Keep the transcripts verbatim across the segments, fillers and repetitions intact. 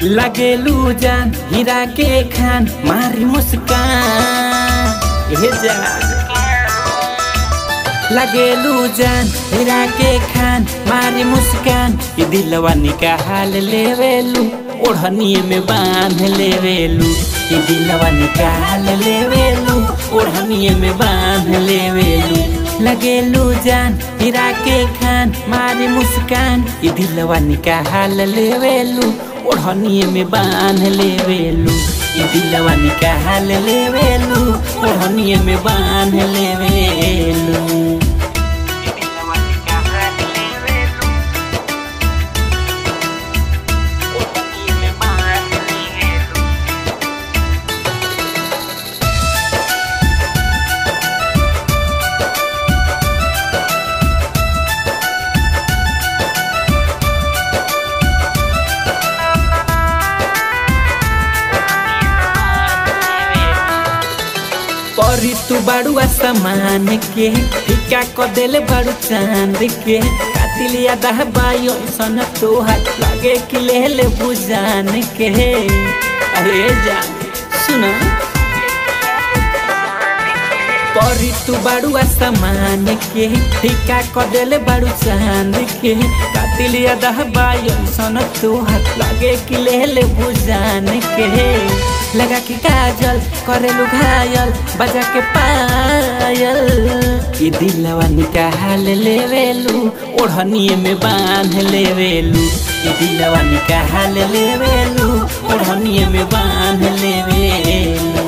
लगेलू जान हीरा के खान मारी मुस्कान ये जान। लगेलू जान हीरा के खान मारी मुस्कान ये दिलवा निकाल लेवेलू ओढ़निए में बांध लेवेलू। ये दिलवा निकाल लेवेलू ओढ़निए में बांध लेवेलू। लगेलू जान हीरा के खान मारी मुस्कान ये दिलवा निकाल लेवेलू ओढ़निए में बांध लेवेलू। ये दिलवा निकाल लेवेलू ओढ़निए में बांध लेवेलू। परी तू बाड़ू आसमान के फीका क देले बाड़ू चांद के कातिलिया दहबाई सन तोहार लागे कि ले ले बुझान के। अरे जान सुना परी तू बाड़ू आसमान के फीका क देले बाड़ू चांद के कातिलिया दहबाई सन तोहार लागे कि ले ले बुझान के। लगा के काजल करेलू घायल बजा के पायल ये दिलवा निकाल लेवेलू ओढ़निए में बांध लेवेलू। ये दिलवा निकाल लेवेलू ओढ़निए में बांध लेवेलू।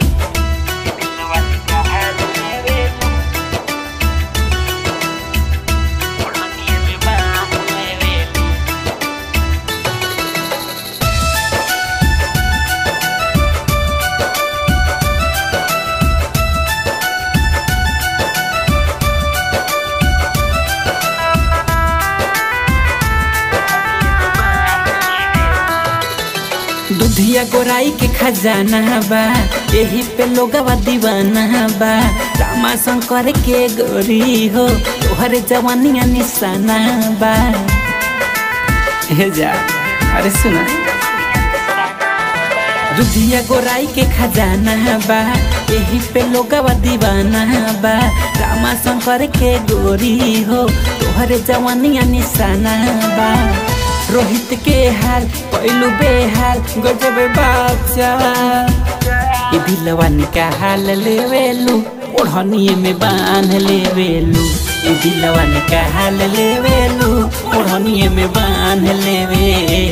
दुधिया गोराई के खजाना बा यही पे लोगवा दीवाना बा। रामा शंकर के गोरी हो तोहरे जवानिया निशाना बा। हे जा अरे सुना दुधिया गोराई के खजाना बा यही पे लोगवा दीवाना बा। रामा शंकर के गोरी हो तोहरे जवानिया निशाना बा। रोहित के हाल पहलू बेहाल गजब बाचा ये दिलवा निकाल लेवेलू ओढ़निए में बांध लेवेलू। ये दिलवा निकाल लेवेलू ओढ़निए में बांध लेवेलू।